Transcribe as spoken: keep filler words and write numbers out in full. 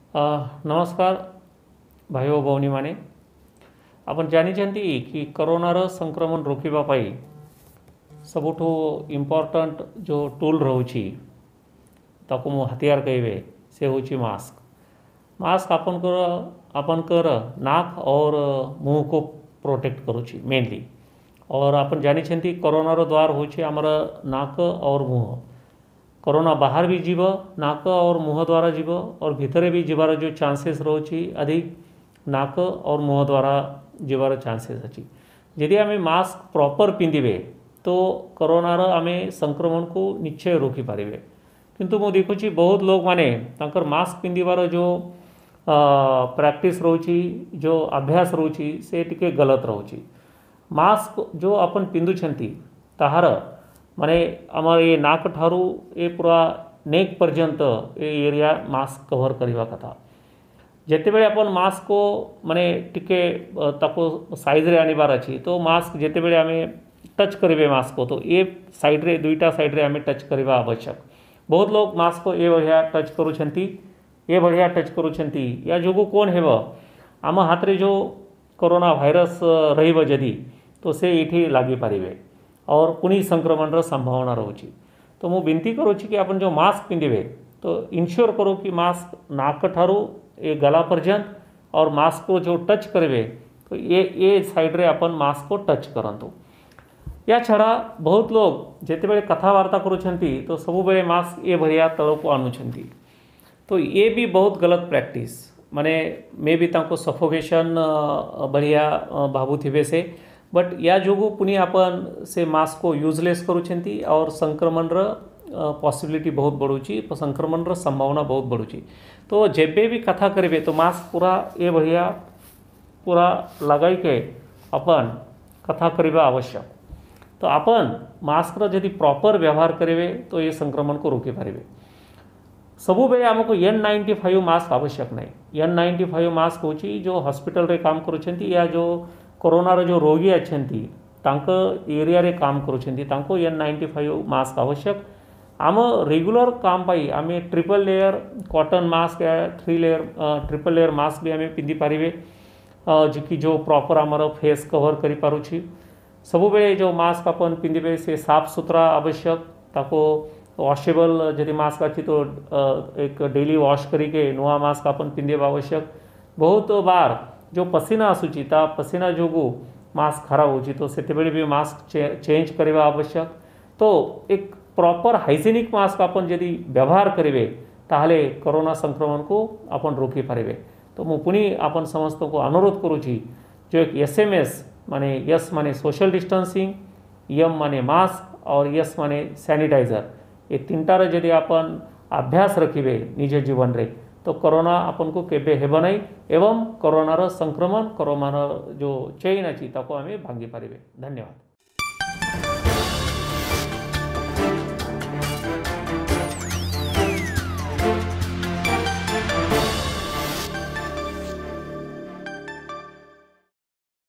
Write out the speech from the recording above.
अ, नमस्कार भाई ओ भौणी माने आपण जानिछंती कि कोरोनार संक्रमण रोकिबा पाई सबुठु इम्पोर्टेंट जो टूल रहउछि ताको मु हथियार कहबे से होछि मास्क। मास्क आपनकर आपनकर नाक और मुंह को प्रोटेक्ट करुछि मेनली। और आपण जानिछंती कोरोनार द्वार होछि हमर नाक और मुंह। कोरोना बाहर भी जीव नाक और मुंह द्वारा जीव और भितरे भी जीवार जो चांसेस रोची अधिक नाक और मुंह द्वारा जीवार चांसेस अच्छी। यदि आम मास्क प्रॉपर पिंधिबे तो कोरोनार आम संक्रमण को निश्चय रोकी पारे। किंतु मु देखुची बहुत लोग माने तांकर मास्क पिंधिबार जो प्रैक्टिस रोची जो अभ्यास रोची से टिके गलत रोची। मास्क जो अपन पिंधुछंती ताहार माने आमर ये नाक ठारू ये पूरा नेक पर्यंत ये एरिया मास्क कवर करवा कथा। जेते बेले अपन मास्क को माने टिके ताको साइज रे आनिबार अछि तो मास्क जेते बेले आमे टच करिवे मास्क को तो ये साइड रे दुईटा साइड रे आमे टच करवा आवश्यक। बहुत लोग मास्क को ये बढ़िया टच करूछंती ये बढ़िया टच करूछंती या जोगु कोन हेबो आम हाथ रे जो कोरोना भाइरस रहिबो जदी तो से एठी लागि पारिबे और पुनी संक्रमण संभावना रोची। तो मु विनती करुच्ची कि अपन जो मास्क पिंधिबे तो इन्श्योर करो कि मास्क नाक ठारू ये गला पर्यंत और मास्क को जो टच करेंगे तो ये ये साइड रे अपन मास्क को टच करंतु। या छड़ा बहुत लोग जेते बेले कथावार्ता करुछंती तो सब बेले मास्क ये भरिया तल को आणुछंती तो ये भी बहुत गलत प्रैक्टिस माने मे भी तांको सफोकेशन बढ़िया भावुथिबे से बट या जोगु पुनी अपन से मास्क को यूजलेस करुछंती और संक्रमण पॉसिबिलिटी बहुत बढ़ुची संक्रमण संभावना बहुत बढ़ुची। तो जेबे भी कथा करेंगे तो मास्क पूरा ये बढ़िया पूरा लगाई के अपन कथा करवा आवश्यक। तो अपन मास्क जदि प्रॉपर व्यवहार करेंगे तो ये संक्रमण को रोकी पारे। सबु बेले आमको एन नाइंटी फाइव मास्क आवश्यक नहीं। एन नाइंटी फाइव मास्क होची जो हॉस्पिटल रे काम करुछंती या जो कोरोनार जो रोगी अच्छी तांक एरिया रे काम करुछंती तांको एन नाइंटी फाइव मास्क आवश्यक। आम रेगुलर काम पाई आम ट्रिपल लेयर कॉटन मास्क या three layer triple layer mask भी आम पिंधि पारे जी कि जो प्रॉपर आमर फेस कवर करि पारुछि। सबु बेले जो मास्क अपन पिंधिबे से साफ सुथरा आवश्यक ताको वॉशेबल जदि मास्क अच्छी तो एक डेली वॉश करिके नुआ मास्क अपन पिंधिबा आवश्यक। बहुत बार जो पसीना आसूची ता पसीना जोगु मास्क खराब होची तो सेते बेले भी मास्क चे, चेंज करवा आवश्यक। तो एक प्रॉपर हाइजेनिक मास्क अपन यदि व्यवहार करेंगे ताहले कोरोना संक्रमण को अपन रोकी पारे। तो मु पुनी अपन समस्त को अनुरोध करुची जो एक एस एम एस माने यस माने सोशल डिस्टेंसिंग यम माने मास्क और यस माने सैनिटाइजर ये तीनटार यदि अपन अभ्यास रखिबे निज जीवन रे तो कोरोना अपन को केबे हेबो नहीं एवं कोरोनार संक्रमण कोरोनार जो चेन अच्छी ताको आमे भांगी पारिबे। धन्यवाद।